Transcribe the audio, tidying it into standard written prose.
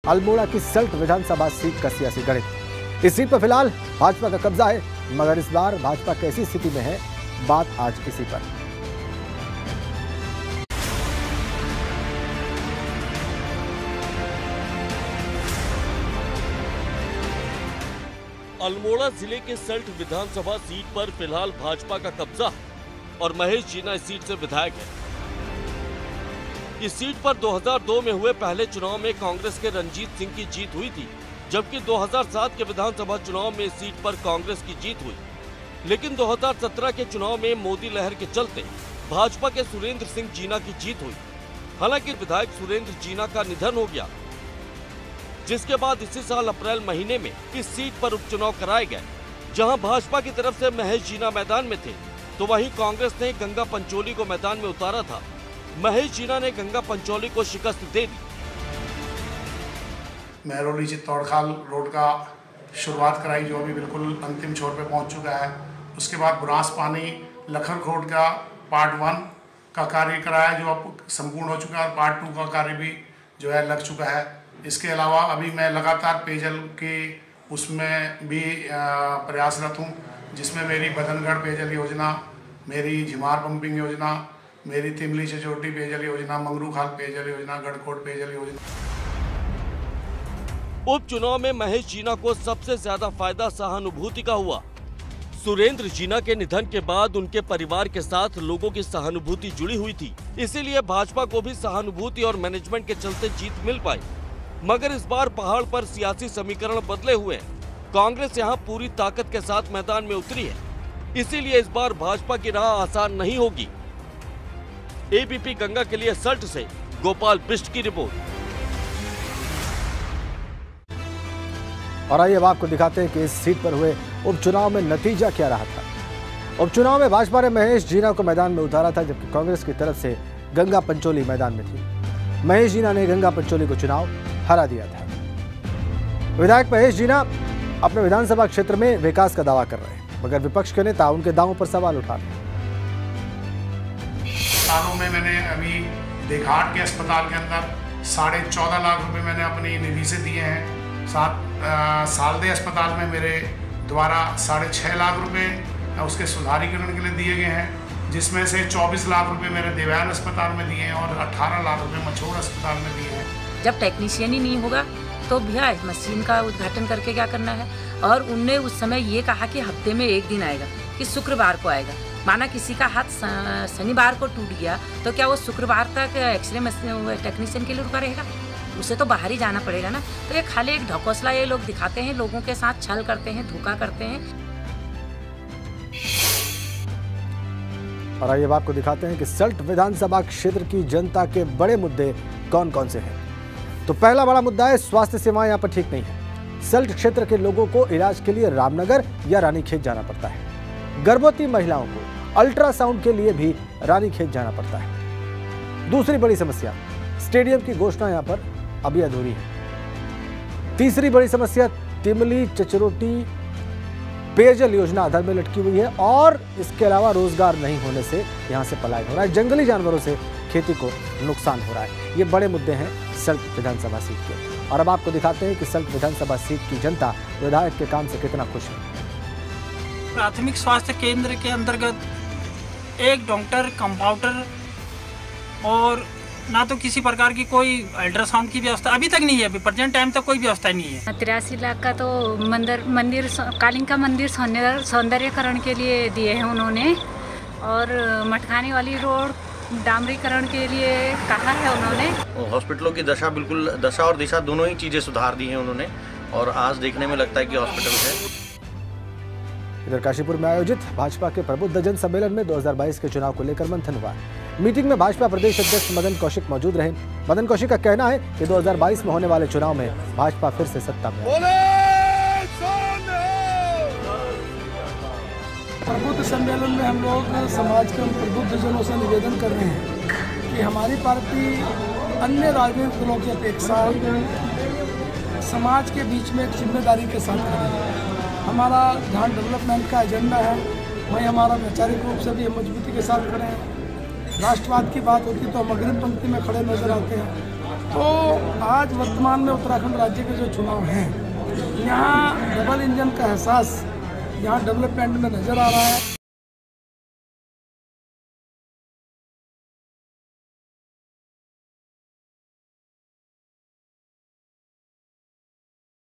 अल्मोड़ा की सल्ट विधानसभा सीट का सियासी गणित। इस सीट पर फिलहाल भाजपा का कब्जा है, मगर इस बार भाजपा कैसी स्थिति में है, बात आज इसी पर। अल्मोड़ा जिले के सल्ट विधानसभा सीट पर फिलहाल भाजपा का कब्जा है और महेश जीना इस सीट से विधायक है। इस सीट पर 2002 में हुए पहले चुनाव में कांग्रेस के रंजीत सिंह की जीत हुई थी, जबकि 2007 के विधानसभा चुनाव में इस सीट पर कांग्रेस की जीत हुई। लेकिन 2017 के चुनाव में मोदी लहर के चलते भाजपा के सुरेंद्र सिंह जीना की जीत हुई। हालांकि विधायक सुरेंद्र जीना का निधन हो गया, जिसके बाद इसी साल अप्रैल महीने में इस सीट पर उपचुनाव कराए गए, जहां भाजपा की तरफ से महेश जीना मैदान में थे, तो वहीं कांग्रेस ने गंगा पंचोली को मैदान में उतारा था। महेश जीना ने गंगा पंचोली को शिकस्त दे दी। महरौली चित्तौड़खाल रोड का शुरुआत कराई, जो अभी बिल्कुल अंतिम छोर पे पहुंच चुका है। उसके बाद बुरांस पानी लखनखोट का पार्ट 1 का कार्य कराया, जो अब संपूर्ण हो चुका है। पार्ट 2 का कार्य भी जो है लग चुका है। इसके अलावा अभी मैं लगातार पेयजल के उसमें भी प्रयासरत हूँ, जिसमें मेरी बदनगढ़ पेयजल योजना, मेरी झिमार पंपिंग योजना, मेरी तिमली चचोटी पेयजल योजना, मंगरूखाल पेयजल योजना, गढ़कोट पेयजल योजना। उपचुनाव में महेश जीना को सबसे ज्यादा फायदा सहानुभूति का हुआ। सुरेंद्र जीना के निधन के बाद उनके परिवार के साथ लोगों की सहानुभूति जुड़ी हुई थी, इसीलिए भाजपा को भी सहानुभूति और मैनेजमेंट के चलते जीत मिल पाई। मगर इस बार पहाड़ पर सियासी समीकरण बदले हुए हैं। कांग्रेस यहां पूरी ताकत के साथ मैदान में उतरी है, इसीलिए इस बार भाजपा की राह आसान नहीं होगी। एबीपी गंगा के लिए सल्ट से गोपाल बिष्ट की रिपोर्ट। और आइए अब आपको दिखाते हैं कि इस सीट पर हुए उपचुनाव में नतीजा क्या रहा था। उपचुनाव में भाजपा ने महेश जीना को मैदान में उतारा था, जबकि कांग्रेस की तरफ से गंगा पंचोली मैदान में थी। महेश जीना ने गंगा पंचोली को चुनाव हरा दिया था। विधायक महेश जीना अपने विधानसभा क्षेत्र में विकास का दावा कर रहे हैं, मगर विपक्ष के नेता उनके दावों पर सवाल उठा रहे हैं। सालों में मैंने अभी देघाट के अस्पताल के अंदर 14.5 लाख रुपए मैंने अपनी निधि से दिए हैं। सालदे अस्पताल में मेरे द्वारा 6.5 लाख रुपए उसके सुधारीकरण के लिए दिए गए हैं, जिसमें से 24 लाख रुपए मेरे देवयान अस्पताल में दिए हैं और 18 लाख रुपए मछोड़ अस्पताल में दिए हैं। जब टेक्नीशियन ही नहीं होगा तो भैया मशीन का उद्घाटन करके क्या करना है। और उनने उस समय ये कहा कि हफ्ते में एक दिन आएगा, कि शुक्रवार को आएगा। माना किसी का हाथ शनिवार को टूट गया तो क्या वो शुक्रवार तक एक्सरे टेक्नीशियन के लिए रुका रहेगा? उसे तो बाहर ही जाना पड़ेगा ना। तो ये खाली एक ढकोसला ये लोग दिखाते हैं, लोगों के साथ छल करते हैं, धोखा करते हैं। और आइए अब आपको दिखाते हैं कि सल्ट विधानसभा क्षेत्र की जनता के बड़े मुद्दे कौन कौन से हैं। तो पहला बड़ा मुद्दा है स्वास्थ्य सेवाएं यहाँ पर ठीक नहीं है। सल्ट क्षेत्र के लोगों को इलाज के लिए रामनगर या रानीखेत जाना पड़ता है। गर्भवती महिलाओं को अल्ट्रासाउंड के लिए भी रानीखेत जाना पड़ता है। दूसरी बड़ी समस्या, स्टेडियम की घोषणा यहाँ पर अभी अधूरी है। तीसरी बड़ी समस्या, तिमली चचरोटी पेयजल योजना आधार में लटकी हुई है और इसके अलावा रोजगार नहीं होने से यहाँ से पलायन हो रहा है। जंगली जानवरों से खेती को नुकसान हो रहा है। ये बड़े मुद्दे हैं सल्ट विधानसभा सीट के। और अब आपको दिखाते हैं कि सल्ट विधानसभा सीट की जनता विधायक के काम से कितना खुश है। प्राथमिक स्वास्थ्य केंद्र के अंतर्गत एक डॉक्टर, कंपाउंडर और ना तो किसी प्रकार की कोई अल्ट्रासाउंड की व्यवस्था अभी तक नहीं है। अभी प्रेजेंट टाइम तक कोई व्यवस्था नहीं है। 83 लाख का तो मंदिर कालिंका मंदिर सौंदर्यकरण के लिए दिए हैं उन्होंने, और मटखानी वाली रोड डामरीकरण के लिए कहा है उन्होंने। हॉस्पिटलों की दशा और दिशा दोनों ही चीज़ें सुधार दी हैं उन्होंने, और आज देखने में लगता है कि हॉस्पिटल है। इधर काशीपुर में आयोजित भाजपा के प्रबुद्ध जन सम्मेलन में 2022 के चुनाव को लेकर मंथन हुआ। मीटिंग में भाजपा प्रदेश अध्यक्ष मदन कौशिक मौजूद रहे। मदन कौशिक का कहना है कि 2022 में होने वाले चुनाव में भाजपा फिर से सत्ता में आएगी। प्रबुद्ध सम्मेलन में हम लोग समाज के प्रबुद्ध जनों से निवेदन कर रहे हैं कि हमारी पार्टी अन्य राजनीतिक दलों की अपेक्षा समाज के बीच में एक जिम्मेदारी के साथ खड़े। हमारा जहाँ डेवलपमेंट का एजेंडा है वहीं हमारा वैचारिक रूप से भी मजबूती के साथ खड़े हैं। राष्ट्रवाद की बात होती तो हम अग्रिम पंक्ति में खड़े नजर आते हैं। तो आज वर्तमान में उत्तराखंड राज्य के जो चुनाव हैं, यहाँ डबल इंजन का एहसास यहाँ डेवलपमेंट में नज़र आ रहा है।